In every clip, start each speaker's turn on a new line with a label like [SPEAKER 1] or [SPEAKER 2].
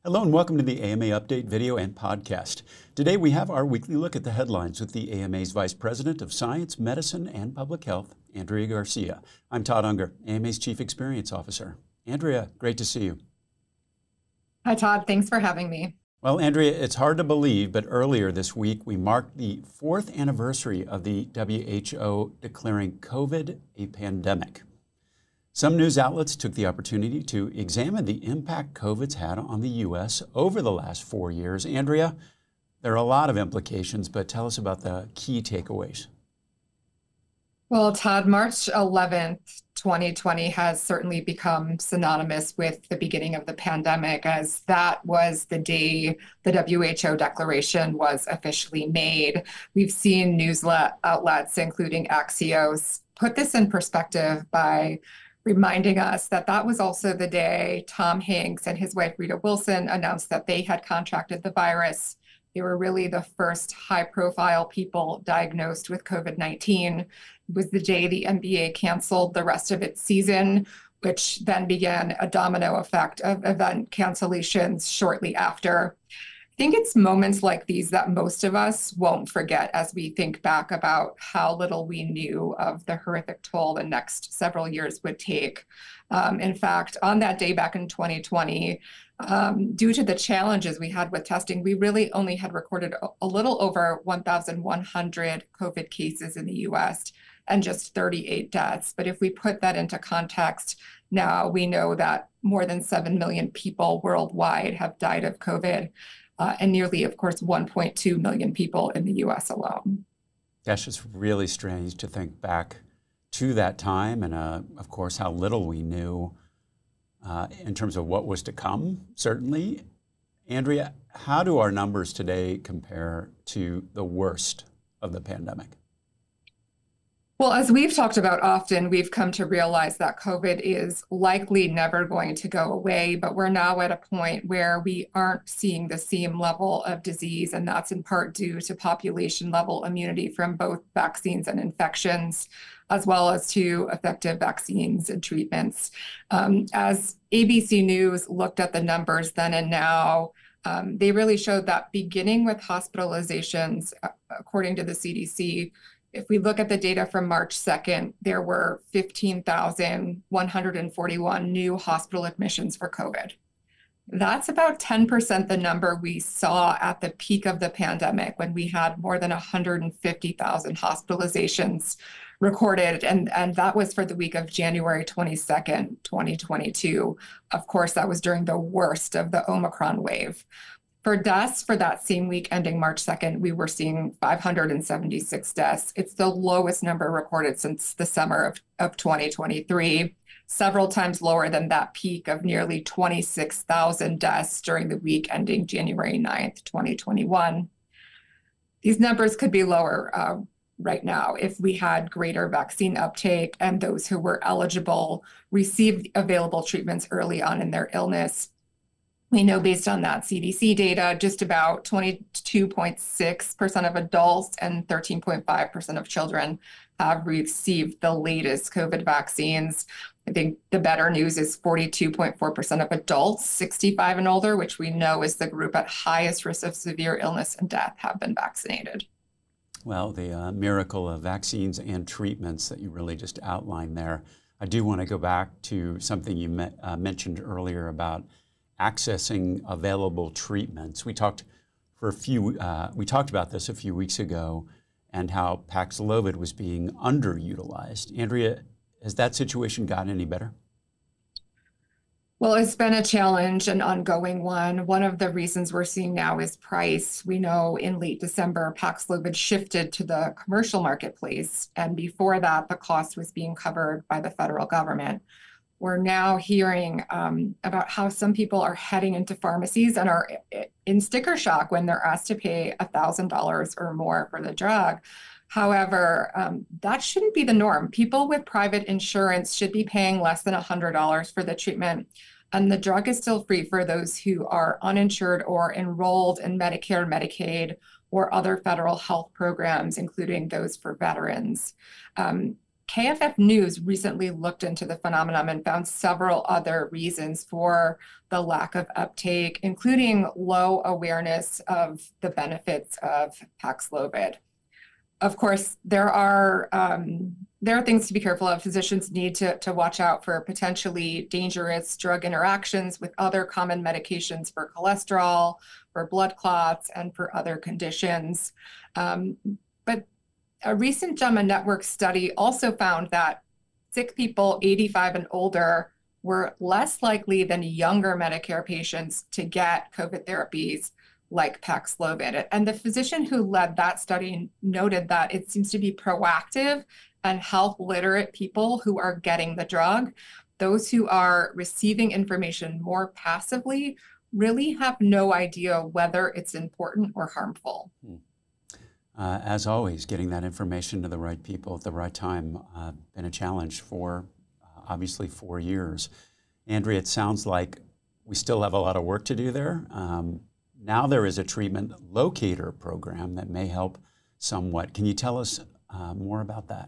[SPEAKER 1] Hello and welcome to the AMA Update video and podcast. Today we have our weekly look at the headlines with the AMA's Vice President of Science, Medicine, and Public Health, Andrea Garcia. I'm Todd Unger, AMA's Chief Experience Officer. Andrea, great to see you.
[SPEAKER 2] Hi, Todd. Thanks for having me.
[SPEAKER 1] Well, Andrea, it's hard to believe, but earlier this week we marked the 4th anniversary of the WHO declaring COVID a pandemic. Some news outlets took the opportunity to examine the impact COVID's had on the U.S. over the last 4 years. Andrea, there are a lot of implications, but tell us about the key takeaways.
[SPEAKER 2] Well, Todd, March 11th, 2020 has certainly become synonymous with the beginning of the pandemic, as that was the day the WHO declaration was officially made. We've seen news outlets, including Axios, put this in perspective by reminding us that that was also the day Tom Hanks and his wife Rita Wilson announced that they had contracted the virus. They were really the first high-profile people diagnosed with COVID-19. It was the day the NBA canceled the rest of its season, which then began a domino effect of event cancellations shortly after. I think it's moments like these that most of us won't forget as we think back about how little we knew of the horrific toll the next several years would take. In fact, on that day back in 2020, due to the challenges we had with testing, we really only had recorded a little over 1,100 COVID cases in the US and just 38 deaths. But if we put that into context, now we know that more than 7 million people worldwide have died of COVID. And nearly, of course, 1.2 million people in the U.S. alone.
[SPEAKER 1] Gosh, it's really strange to think back to that time and, of course, how little we knew in terms of what was to come, certainly. Andrea, how do our numbers today compare to the worst of the pandemic?
[SPEAKER 2] Well, as we've talked about often, we've come to realize that COVID is likely never going to go away, but we're now at a point where we aren't seeing the same level of disease, and that's in part due to population-level immunity from both vaccines and infections, as well as to effective vaccines and treatments. As ABC News looked at the numbers then and now, they really showed that beginning with hospitalizations, according to the CDC, if we look at the data from March 2nd, there were 15,141 new hospital admissions for COVID. That's about 10% the number we saw at the peak of the pandemic when we had more than 150,000 hospitalizations recorded. And that was for the week of January 22nd, 2022. Of course, that was during the worst of the Omicron wave. For deaths for that same week ending March 2nd, we were seeing 576 deaths. It's the lowest number recorded since the summer of 2023, several times lower than that peak of nearly 26,000 deaths during the week ending January 9th, 2021. These numbers could be lower right now if we had greater vaccine uptake and those who were eligible received available treatments early on in their illness. We know based on that CDC data, just about 22.6% of adults and 13.5% of children have received the latest COVID vaccines. I think the better news is 42.4% of adults 65 and older, which we know is the group at highest risk of severe illness and death, have been vaccinated.
[SPEAKER 1] Well, the miracle of vaccines and treatments that you really just outlined there. I do want to go back to something you mentioned earlier about accessing available treatments. We talked about this a few weeks ago and how Paxlovid was being underutilized. Andrea, has that situation gotten any better?
[SPEAKER 2] Well, it's been a challenge, an ongoing one. One of the reasons we're seeing now is price. We know in late December, Paxlovid shifted to the commercial marketplace, and before that, the cost was being covered by the federal government. We're now hearing about how some people are heading into pharmacies and are in sticker shock when they're asked to pay $1,000 or more for the drug. However, that shouldn't be the norm. People with private insurance should be paying less than $100 for the treatment, and the drug is still free for those who are uninsured or enrolled in Medicare, Medicaid, or other federal health programs, including those for veterans. KFF News recently looked into the phenomenon and found several other reasons for the lack of uptake, including low awareness of the benefits of Paxlovid. Of course, there are things to be careful of. Physicians need to watch out for potentially dangerous drug interactions with other common medications for cholesterol, for blood clots, and for other conditions. But a recent JAMA network study also found that sick people 85 and older were less likely than younger Medicare patients to get COVID therapies like Paxlovid. And the physician who led that study noted that it seems to be proactive and health literate people who are getting the drug. Those who are receiving information more passively really have no idea whether it's important or harmful.
[SPEAKER 1] As always, getting that information to the right people at the right time been a challenge for obviously 4 years. Andrea, it sounds like we still have a lot of work to do there. Now there is a treatment locator program that may help somewhat. Can you tell us more about that?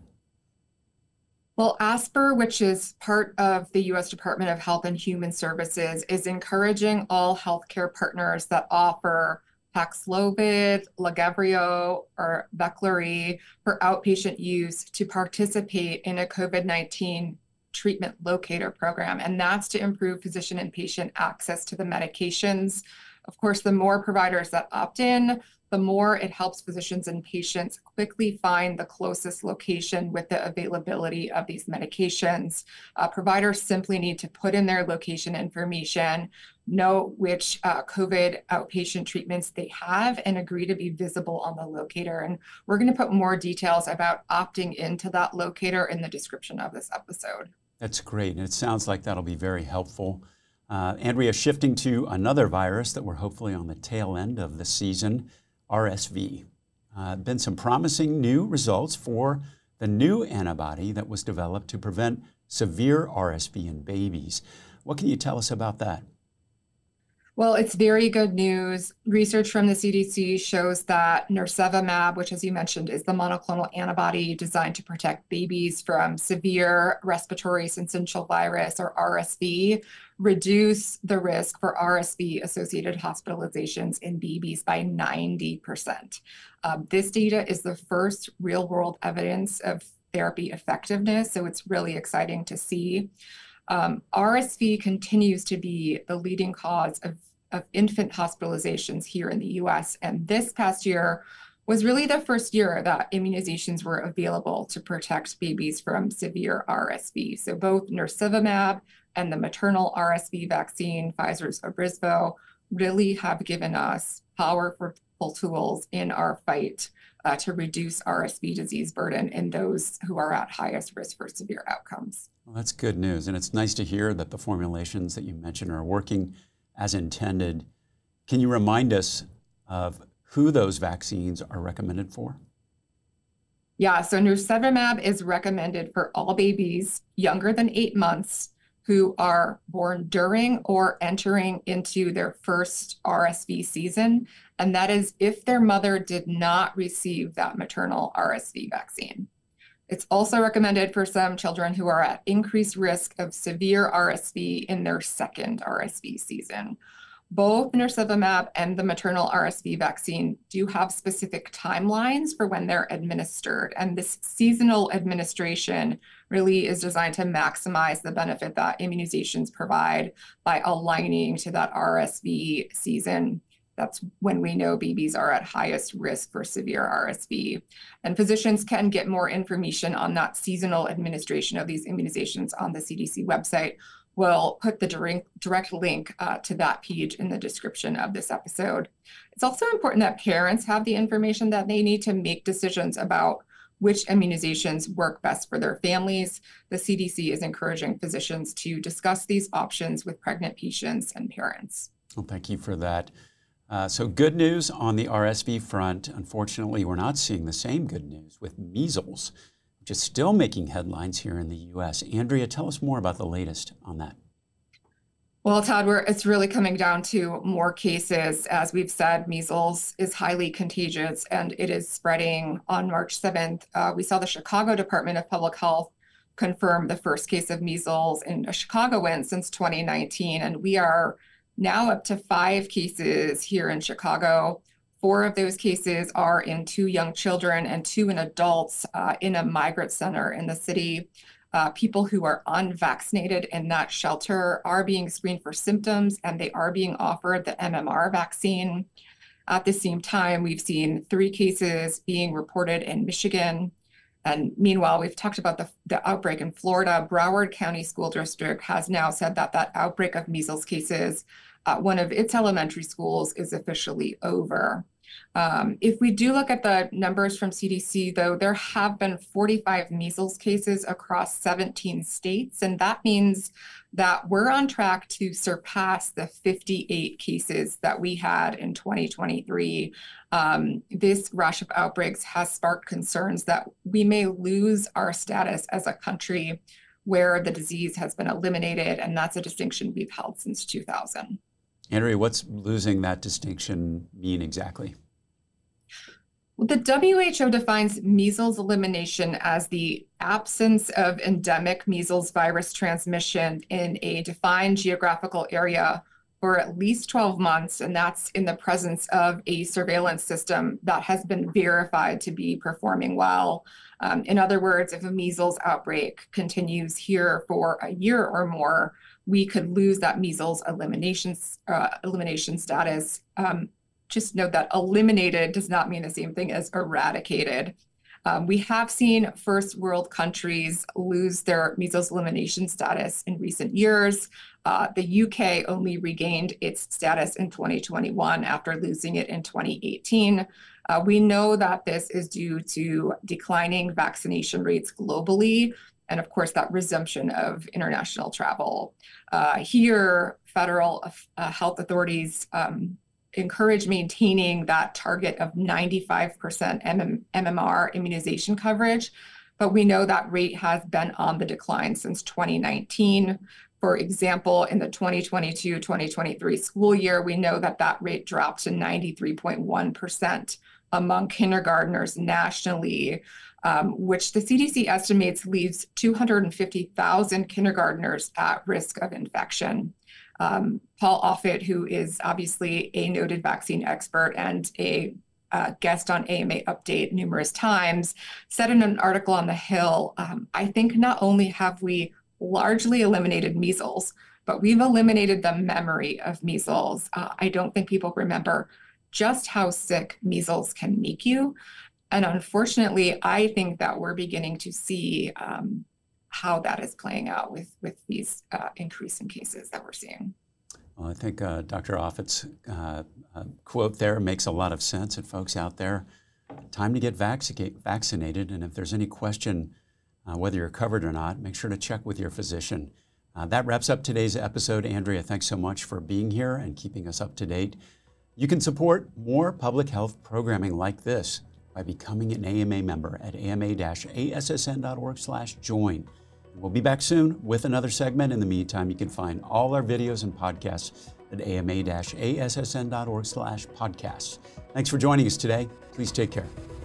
[SPEAKER 2] Well, ASPR, which is part of the U.S. Department of Health and Human Services, is encouraging all healthcare partners that offer Paxlovid, Lagevrio, or Veklury for outpatient use to participate in a COVID-19 treatment locator program. And that's to improve physician and patient access to the medications. Of course, the more providers that opt in, the more it helps physicians and patients quickly find the closest location with the availability of these medications. Providers simply need to put in their location information, know which COVID outpatient treatments they have, and agree to be visible on the locator. And we're going to put more details about opting into that locator in the description of this episode.
[SPEAKER 1] That's great. And it sounds like that'll be very helpful. Andrea, shifting to another virus that we're hopefully on the tail end of the season, RSV. Been some promising new results for the new antibody that was developed to prevent severe RSV in babies. What can you tell us about that?
[SPEAKER 2] Well, it's very good news. Research from the CDC shows that Nirsevimab, which, as you mentioned, is the monoclonal antibody designed to protect babies from severe respiratory syncytial virus, or RSV, reduce the risk for RSV-associated hospitalizations in babies by 90%. This data is the first real-world evidence of therapy effectiveness, so it's really exciting to see. RSV continues to be the leading cause of infant hospitalizations here in the US. And this past year was really the first year that immunizations were available to protect babies from severe RSV. So both Nirsevimab and the maternal RSV vaccine, Pfizer's Abrysvo, really have given us powerful tools in our fight to reduce RSV disease burden in those who are at highest risk for severe outcomes.
[SPEAKER 1] Well, that's good news. And it's nice to hear that the formulations that you mentioned are working as intended. Can you remind us of who those vaccines are recommended for?
[SPEAKER 2] Yeah, so Nirsevimab is recommended for all babies younger than 8 months who are born during or entering into their first RSV season. And that is if their mother did not receive that maternal RSV vaccine. It's also recommended for some children who are at increased risk of severe RSV in their second RSV season. Both Nirsevimab and the maternal RSV vaccine do have specific timelines for when they're administered. And this seasonal administration really is designed to maximize the benefit that immunizations provide by aligning to that RSV season. That's when we know babies are at highest risk for severe RSV. And physicians can get more information on that seasonal administration of these immunizations on the CDC website. We'll put the direct link to that page in the description of this episode. It's also important that parents have the information that they need to make decisions about which immunizations work best for their families. The CDC is encouraging physicians to discuss these options with pregnant patients and parents.
[SPEAKER 1] Well, thank you for that. So good news on the RSV front. Unfortunately, we're not seeing the same good news with measles, which is still making headlines here in the U.S. Andrea, tell us more about the latest on that.
[SPEAKER 2] Well, Todd, it's really coming down to more cases. As we've said, measles is highly contagious and it is spreading. On March 7th, we saw the Chicago Department of Public Health confirm the first case of measles in a Chicagoan since 2019. And we are now up to 5 cases here in Chicago. 4 of those cases are in 2 young children and 2 in adults in a migrant center in the city. People who are unvaccinated in that shelter are being screened for symptoms and they are being offered the MMR vaccine. At the same time, we've seen 3 cases being reported in Michigan. And meanwhile, we've talked about the outbreak in Florida. Broward County School District has now said that that outbreak of measles cases at one of its elementary schools is officially over. If we do look at the numbers from CDC, though, there have been 45 measles cases across 17 states, and that means that we're on track to surpass the 58 cases that we had in 2023. This rush of outbreaks has sparked concerns that we may lose our status as a country where the disease has been eliminated, and that's a distinction we've held since 2000.
[SPEAKER 1] Andrea, what's losing that distinction mean exactly?
[SPEAKER 2] Well, the WHO defines measles elimination as the absence of endemic measles virus transmission in a defined geographical area for at least 12 months, and that's in the presence of a surveillance system that has been verified to be performing well. In other words, if a measles outbreak continues here for a year or more, we could lose that measles elimination status. Just note that eliminated does not mean the same thing as eradicated. We have seen first world countries lose their measles elimination status in recent years. The UK only regained its status in 2021 after losing it in 2018. We know that this is due to declining vaccination rates globally, and of course, that resumption of international travel. Here, federal health authorities encourage maintaining that target of 95% MMR immunization coverage, but we know that rate has been on the decline since 2019. For example, in the 2022-2023 school year, we know that that rate dropped to 93.1% among kindergartners nationally, which the CDC estimates leaves 250,000 kindergartners at risk of infection. Paul Offit, who is obviously a noted vaccine expert and a guest on AMA Update numerous times, said in an article on The Hill, I think not only have we largely eliminated measles, but we've eliminated the memory of measles. I don't think people remember just how sick measles can make you. And unfortunately, I think that we're beginning to see how that is playing out with these increasing cases that we're seeing.
[SPEAKER 1] Well, I think Dr. Offit's quote there makes a lot of sense. And folks out there, time to get vaccinated. And if there's any question whether you're covered or not, make sure to check with your physician. That wraps up today's episode. Andrea, thanks so much for being here and keeping us up to date. You can support more public health programming like this by becoming an AMA member at ama-assn.org/join. We'll be back soon with another segment. In the meantime, you can find all our videos and podcasts at ama-assn.org/podcasts. Thanks for joining us today. Please take care.